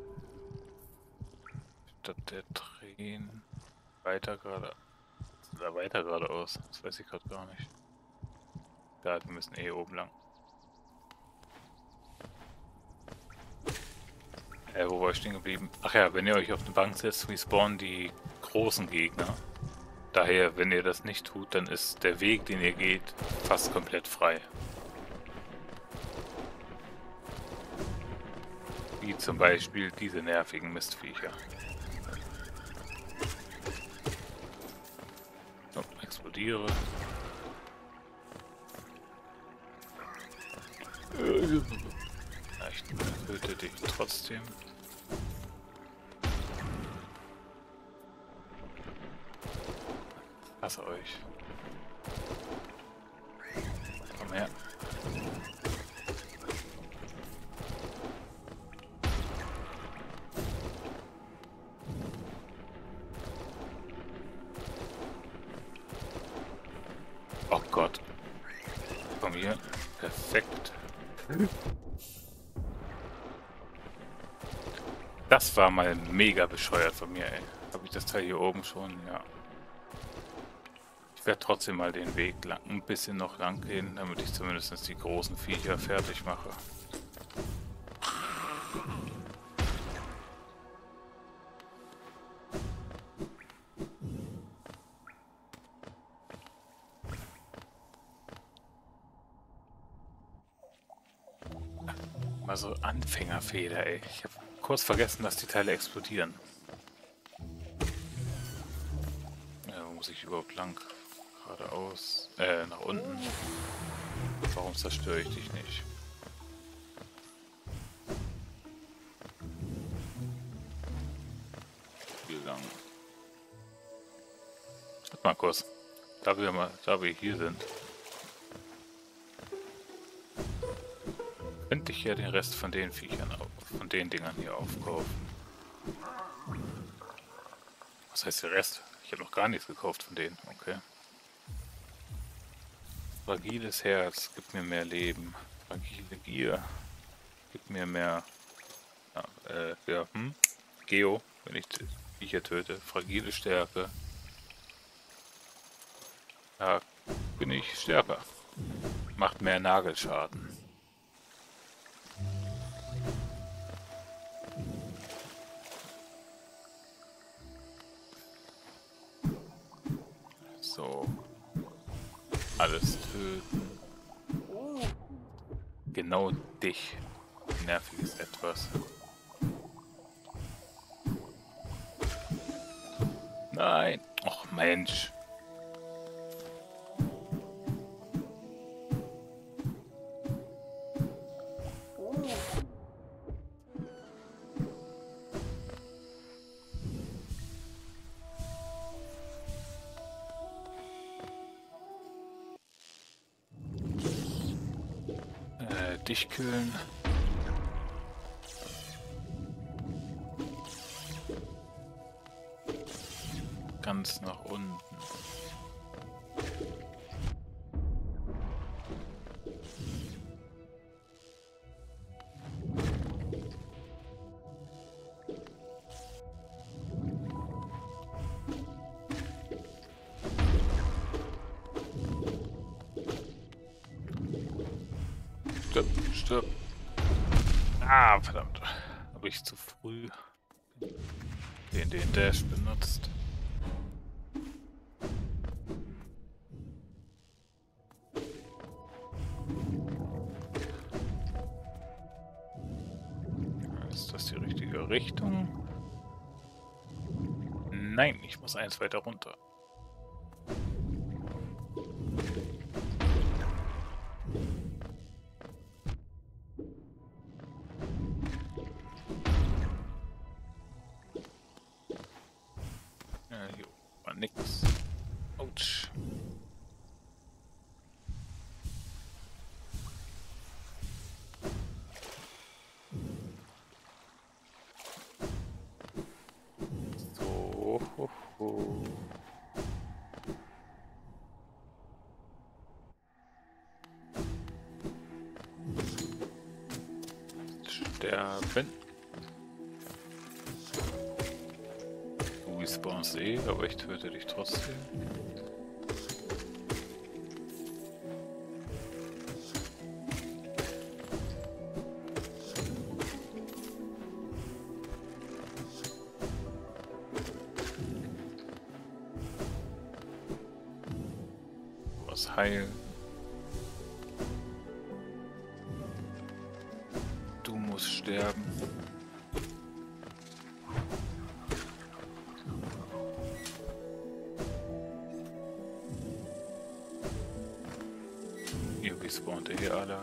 Statt der Tränen weiter geradeaus. Das weiß ich gerade gar nicht. Ja, wir müssen eh oben lang. Wo war ich stehen geblieben? Ach ja, wenn ihr euch auf eine Bank setzt, respawnen die großen Gegner. Daher, wenn ihr das nicht tut, dann ist der Weg, den ihr geht, fast komplett frei. Wie zum Beispiel diese nervigen Mistviecher. So, explodiere. Ich töte dich trotzdem. Hasse euch. Komm her. Oh Gott. Komm hier. Perfekt. Das war mal mega bescheuert von mir, ey. Habe ich das Teil hier oben schon? Ja. Ich werde trotzdem mal den Weg ein bisschen noch lang gehen, damit ich zumindest die großen Viecher fertig mache. Mal so Anfängerfehler, ey. Ich habe kurz vergessen, dass die Teile explodieren. Ja, wo muss ich überhaupt lang? Geradeaus, nach unten. Warum zerstöre ich dich nicht? Hier lang. Warte mal kurz. Da wir hier sind, könnte ich ja den Rest von den Viechern, von den Dingern hier aufkaufen. Was heißt der Rest? Ich habe noch gar nichts gekauft von denen. Okay. Fragiles Herz, gibt mir mehr Leben. Fragile Gier, gibt mir mehr... Geo, wenn ich Viecher töte. Fragile Stärke. Da bin ich stärker. Macht mehr Nagelschaden. So. Alles töten. Genau dich. Nerviges Etwas. Nein. Och Mensch. Dich kühlen. Ganz nach unten. Stirb, stirb. Ah, verdammt. Habe ich zu früh den Dash benutzt. Ist das die richtige Richtung? Nein, ich muss eins weiter runter. Hier war nix. Autsch. So. Ho. Sterben. Du respawnst eh, aber ich töte dich trotzdem. muss heilen. Du musst sterben. Hier respawnt hier alle.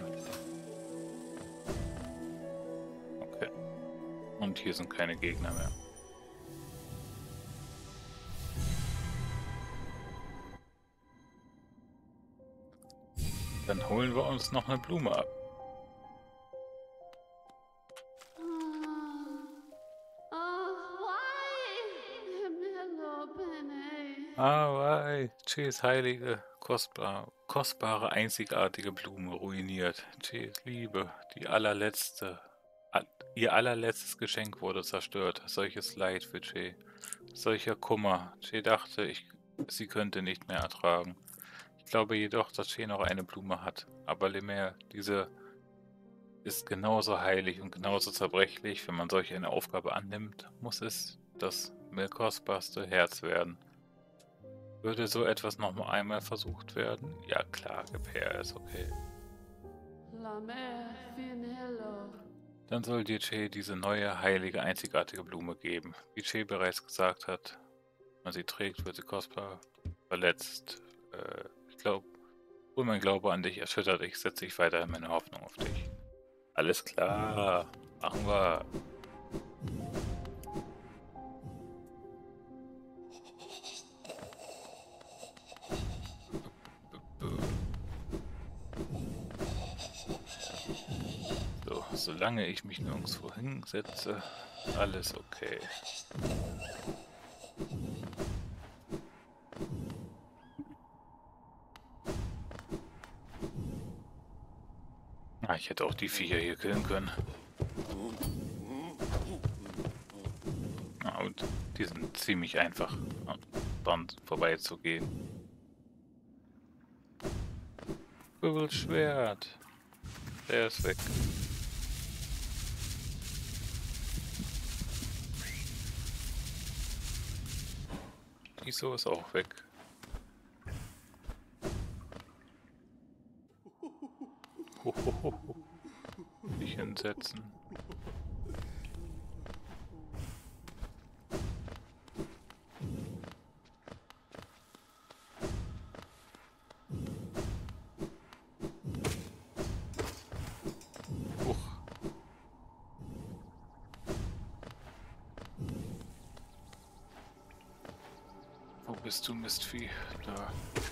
Okay. Und hier sind keine Gegner mehr. Dann holen wir uns noch eine Blume ab. Cheers, heilige, kostbare, einzigartige Blume ruiniert. Cheers, Liebe, ihr allerletztes Geschenk wurde zerstört. Solches Leid für Che. Solcher Kummer. Che dachte, sie könnte nicht mehr ertragen. Ich glaube jedoch, dass Che noch eine Blume hat. Aber Lemaire, diese ist genauso heilig und genauso zerbrechlich. Wenn man solch eine Aufgabe annimmt, muss es das mir kostbarste Herz werden. Würde so etwas noch einmal versucht werden? Ja klar, gib her, ist okay. Dann soll dir Che diese neue, heilige, einzigartige Blume geben. Wie Che bereits gesagt hat, wenn man sie trägt, wird sie kostbar verletzt. Ich glaube, obwohl mein Glaube an dich erschüttert, setze ich weiterhin meine Hoffnung auf dich. Alles klar, machen wir. So, solange ich mich nirgendwo hinsetze, alles okay. Ich hätte auch die Viecher hier killen können. Und die sind ziemlich einfach, dran vorbeizugehen. Schwert. Der ist weg. Wieso ist auch weg? Nicht hinsetzen. Wo bist du, Mistvieh? Da.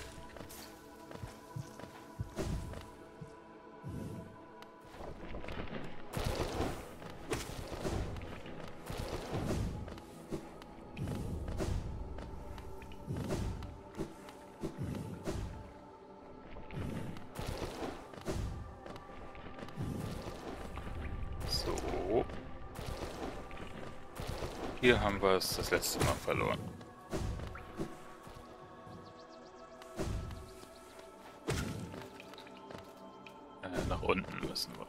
So. Hier haben wir es das letzte Mal verloren. Nach unten müssen wir.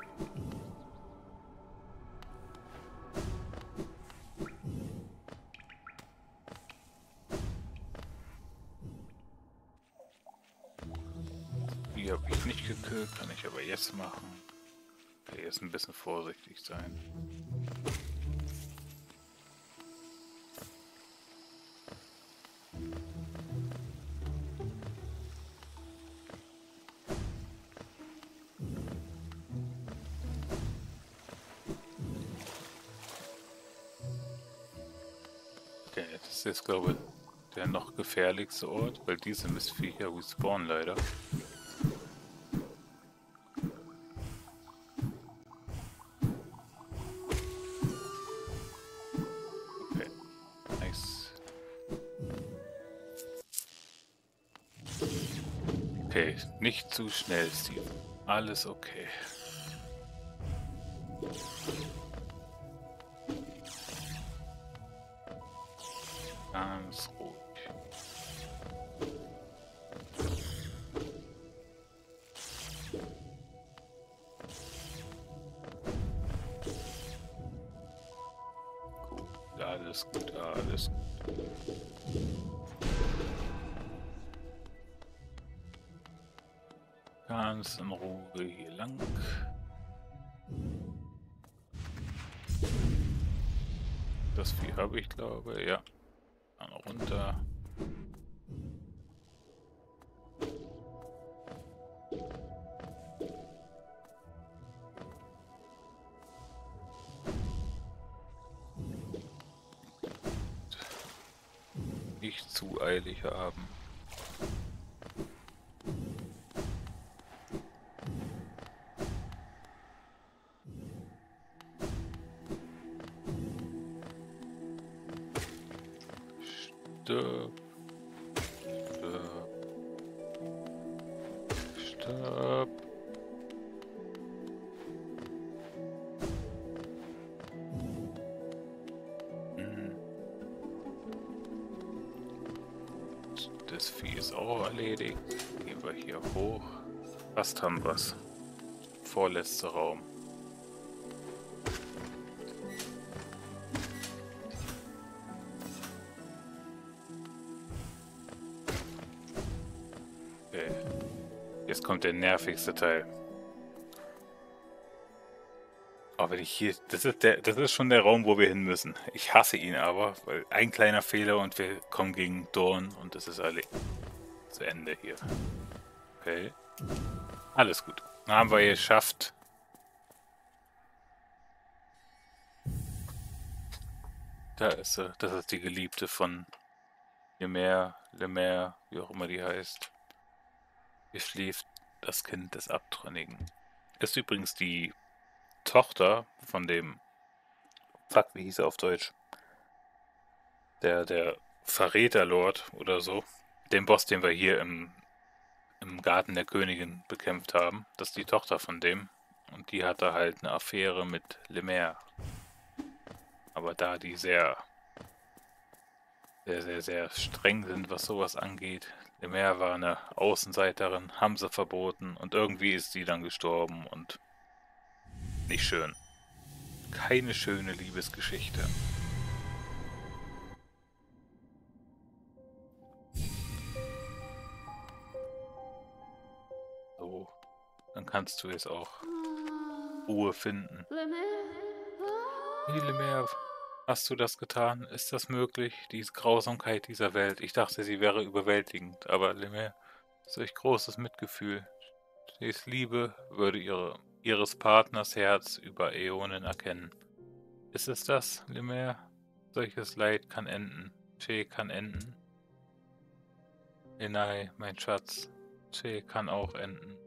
Die habe ich nicht gekillt, kann ich aber jetzt machen. Okay, jetzt ein bisschen vorsichtig sein. Okay, das ist jetzt, glaube ich, der noch gefährlichste Ort, weil diese Mistviecher respawnen leider. Okay, nice. Okay, nicht zu schnell, Steve. Alles okay. Ganz ruhig. Gut, alles gut, alles gut. Ganz in Ruhe hier lang. Das Vieh habe ich, glaube ich. Ja. Dann runter. Nicht zu eilig haben. Stirb. Stirb. Stirb. Das Vieh ist auch erledigt. Gehen wir hier hoch. Fast haben wir's. Vorletzter Raum. Okay. Jetzt kommt der nervigste Teil. Aber wenn ich hier. Das ist schon der Raum, wo wir hin müssen. Ich hasse ihn aber, weil ein kleiner Fehler und wir kommen gegen Dorn und das ist alle zu Ende hier. Okay. Alles gut. Haben wir geschafft. Da ist sie. Das ist die Geliebte von Lemaire, wie auch immer die heißt. Hier schläft das Kind des Abtrünnigen. Ist übrigens die Tochter von dem... Fuck, wie hieß er auf Deutsch? Der Verräterlord oder so. Den Boss, den wir hier im Garten der Königin bekämpft haben. Das ist die Tochter von dem. Und die hatte halt eine Affäre mit Lemaire. Aber da die sehr streng sind, was sowas angeht. Lemaire war eine Außenseiterin, haben sie verboten und irgendwie ist sie dann gestorben und nicht schön. Keine schöne Liebesgeschichte. So, dann kannst du jetzt auch Ruhe finden. Hey, Lemaire, hast du das getan? Ist das möglich? Die Grausamkeit dieser Welt. Ich dachte, sie wäre überwältigend, aber Lemaire, solch großes Mitgefühl. Stets Liebe würde ihres Partners Herz über Äonen erkennen. Ist es das, Lemaire? Solches Leid kann enden. Che kann enden. Enai, mein Schatz. Che kann auch enden.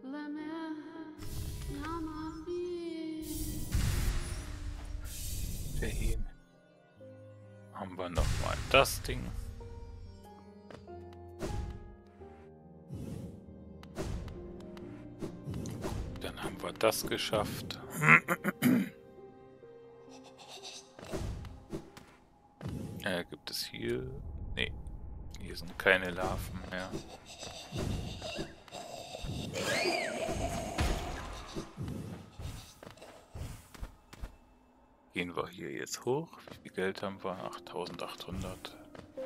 Jane. Haben wir nochmal das Ding. Dann haben wir das geschafft. Gibt es hier... Nee, hier sind keine Larven mehr. Gehen wir hier jetzt hoch. Wie viel Geld haben wir? 8800.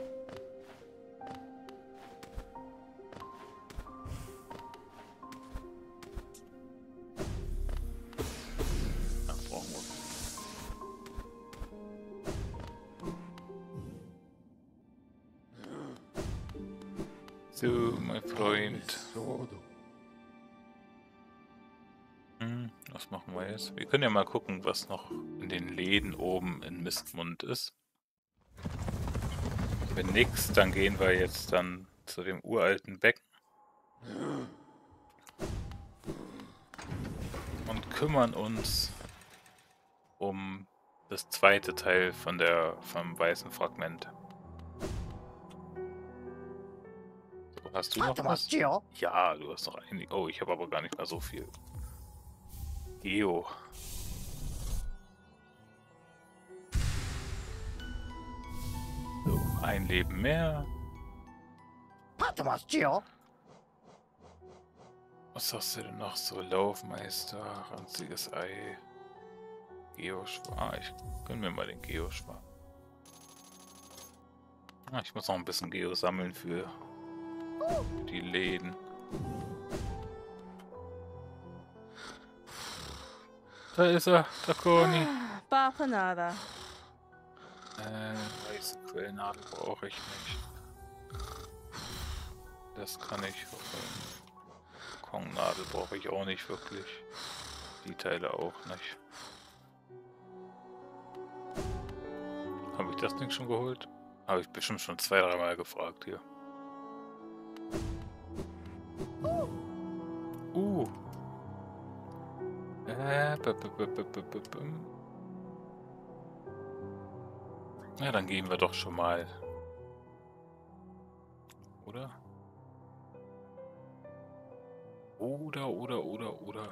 Da brauchen wir. So, mein Freund. Was machen wir jetzt? Wir können ja mal gucken, was noch in den Läden oben in Mistmund ist. Wenn nix, dann gehen wir jetzt dann zu dem uralten Becken. Und kümmern uns um das zweite Teil vom weißen Fragment. So, hast du noch was? Ja, du hast noch einige. Oh, ich habe aber gar nicht mal so viel. Geo. So, ein Leben mehr. Was hast du denn noch so? Laufmeister, ranziges Ei. Geoschwarm. Ich gönn mir mal den Geoschwarm. Ich muss noch ein bisschen Geo sammeln für die Läden. Da ist er, Takoni. Bapanada. Weiße Quellnadel brauche ich nicht. Das kann ich. Kongnadel brauche ich auch nicht wirklich. Die Teile auch nicht. Habe ich das Ding schon geholt? Habe ich bestimmt schon 2-3 Mal gefragt hier. Ja, dann gehen wir doch schon mal. Oder? Oder.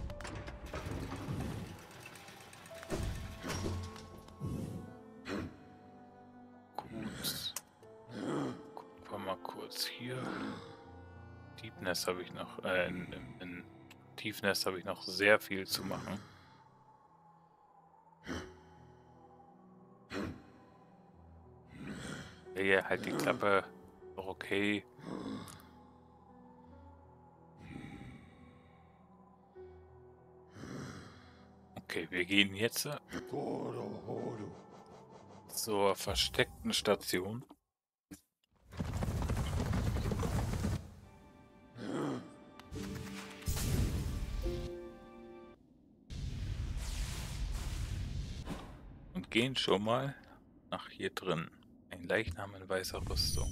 Gut. Gucken wir mal kurz hier. Deepness habe ich noch, in Tiefness habe ich noch sehr viel zu machen. Ja, halt die Klappe. Doch okay. Okay, wir gehen jetzt zur versteckten Station. Und gehen schon mal nach hier drin. Ein Leichnam in weißer Rüstung.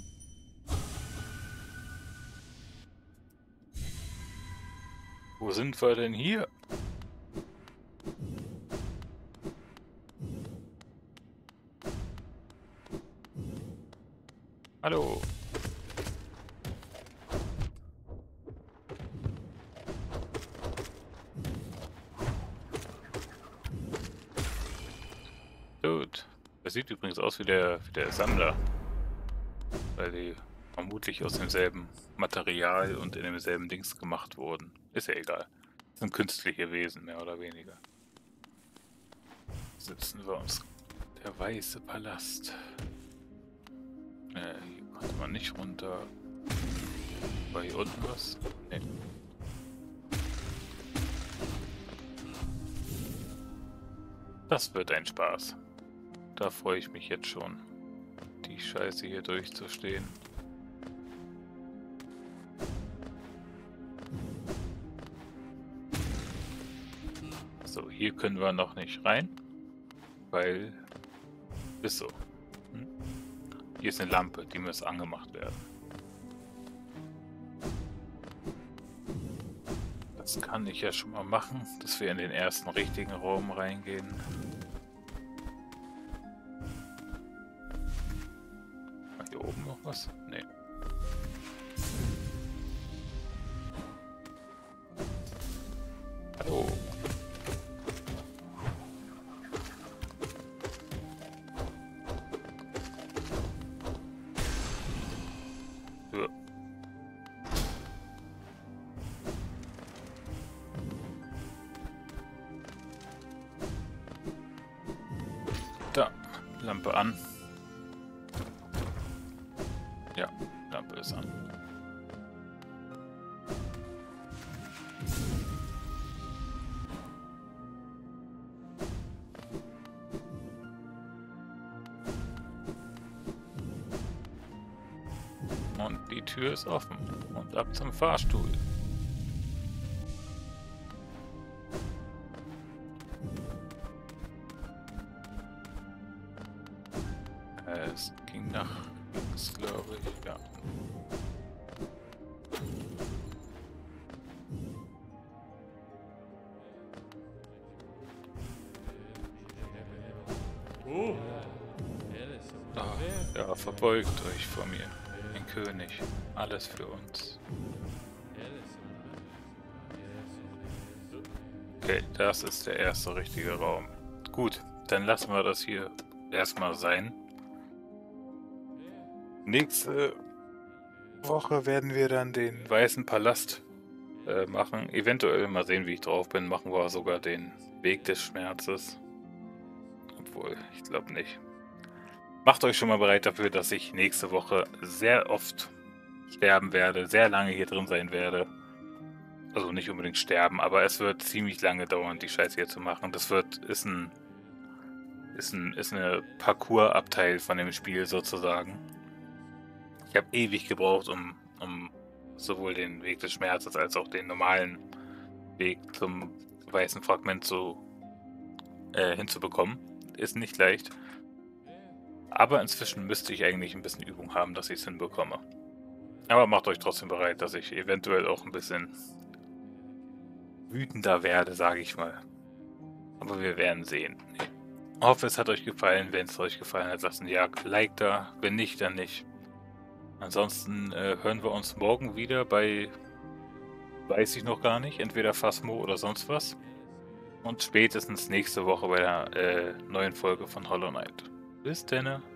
Wo sind wir denn hier? Hallo. Gut. Das sieht übrigens aus wie der Sammler. Weil die vermutlich aus demselben Material und in demselben Dings gemacht wurden. Ist ja egal. Das sind künstliche Wesen, mehr oder weniger. Sitzen wir uns. Der weiße Palast. Hier konnte man nicht runter. War hier unten was? Nee. Das wird ein Spaß. Da freue ich mich jetzt schon, die Scheiße hier durchzustehen. So, hier können wir noch nicht rein, weil ist so. Hier ist eine Lampe, die muss angemacht werden. Das kann ich ja schon mal machen, dass wir in den ersten richtigen Raum reingehen. Hier oben noch was? Nee. Hallo. Ja. Da, Lampe an. Ja, Lampe ist an. Und die Tür ist offen. Und ab zum Fahrstuhl. Es ging nach links, glaube ich, ja. Ja, verbeugt euch vor mir, den König. Alles für uns. Okay, das ist der erste richtige Raum. Gut, dann lassen wir das hier erstmal sein. Nächste Woche werden wir dann den Weißen Palast machen. Eventuell, mal sehen, wie ich drauf bin, machen wir sogar den Weg des Schmerzes. Obwohl, ich glaube nicht. Macht euch schon mal bereit dafür, dass ich nächste Woche sehr oft sterben werde, sehr lange hier drin sein werde. Also nicht unbedingt sterben, aber es wird ziemlich lange dauern, die Scheiße hier zu machen. Das ist eine Parcours-Abteil von dem Spiel sozusagen. Ich habe ewig gebraucht, um sowohl den Weg des Schmerzes als auch den normalen Weg zum weißen Fragment hinzubekommen. Ist nicht leicht. Aber inzwischen müsste ich eigentlich ein bisschen Übung haben, dass ich es hinbekomme. Aber macht euch trotzdem bereit, dass ich eventuell auch ein bisschen wütender werde, sage ich mal. Aber wir werden sehen. Ich hoffe, es hat euch gefallen. Wenn es euch gefallen hat, lasst ein Like da. Wenn nicht, dann nicht. Ansonsten hören wir uns morgen wieder bei, weiß ich noch gar nicht, entweder Phasmo oder sonst was. Und spätestens nächste Woche bei der neuen Folge von Hollow Knight. Bis denne.